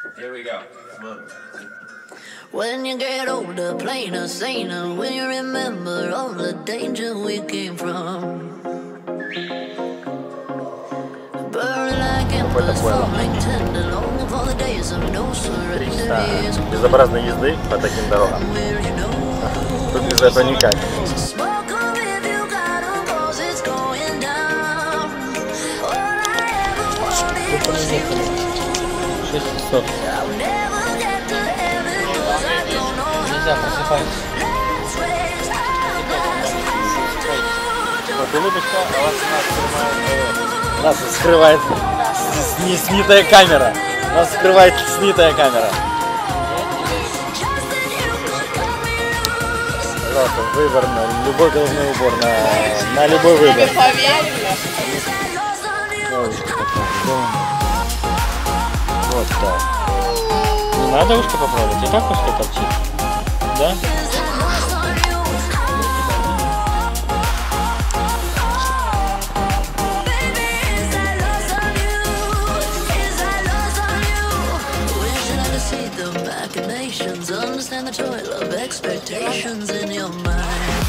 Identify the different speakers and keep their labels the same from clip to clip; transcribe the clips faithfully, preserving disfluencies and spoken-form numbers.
Speaker 1: Here we go.
Speaker 2: When you get older, plainer, saner, will you remember all the danger we came from? Burning like embers, falling tender, longing for the days of no surrender.
Speaker 3: Безобразной езды по таким дорогам. Тут без этого никак. шестьсот. Нельзя просыпать. Вот улыбочка, а вас скрывает. Нас скрывает снятая камера. Нас скрывает снятая камера. Пожалуйста, выбор на любой головной убор, на, на любой выбор. Вот так. Не надо ушко поправить, и так ушко торчит. Да?
Speaker 2: Understand the toil of expectations in your mind.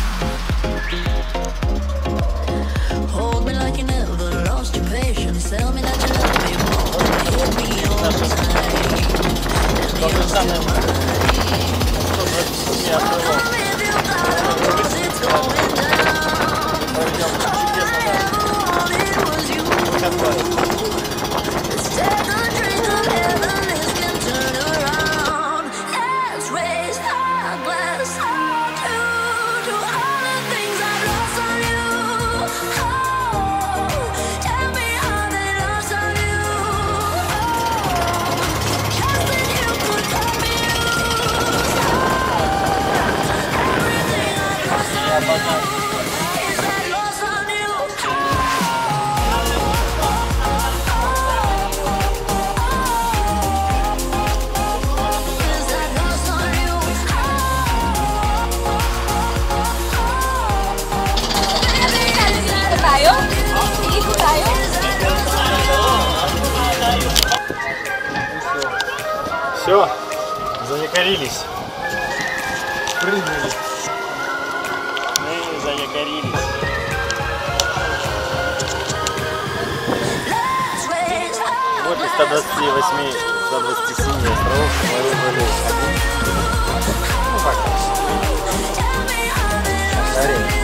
Speaker 2: Hold me like you never lost your patience. Tell me that you love me more. Hit me all the time. And you're still mine. Come if you got a cause it's going down. All I ever wanted was you. Let's take a drink of heaven. This can turn around. Let's raise our glass out to, to all the things I've lost on you. Oh, tell me how they lost on you. Oh, just that you could cut me loose. Oh, everything I've lost on you. Is that lost on you? Is that lost on you?
Speaker 3: Все, заякорились. Прыгнули. Мы заякорились. Вот из ста двадцати восьми, ста двадцати семи островов мы выбрали один. Ну пока. Старенький.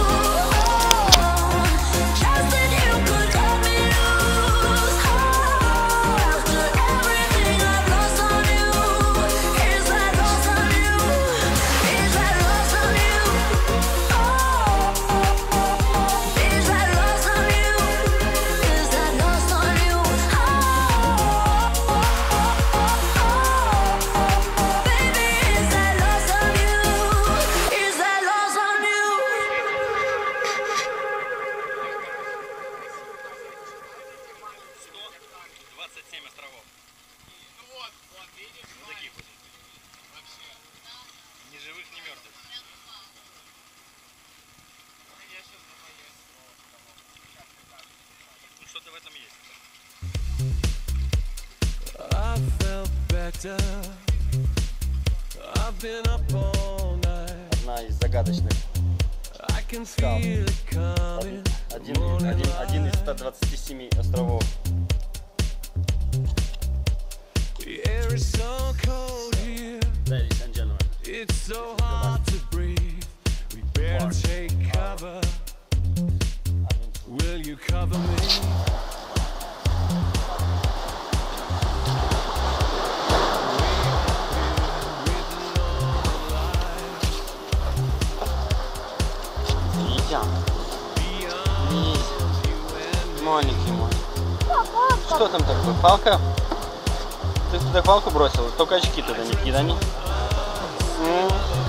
Speaker 4: двадцать семь островов. Ну вот, вот, видишь? Вот таких вот. Вообще. Ни живых, ни мертвых. Я сейчас поеду. Ну что-то в этом есть.
Speaker 3: Одна из загадочных скал. Один, один, один из ста двадцати семи островов. Ladies and gentlemen,
Speaker 5: it's so hard to breathe. We better take cover. Will you cover me?
Speaker 3: Витя, маленький мой. Что там такое? Палка? Ты туда палку бросил? Только очки туда не кидани.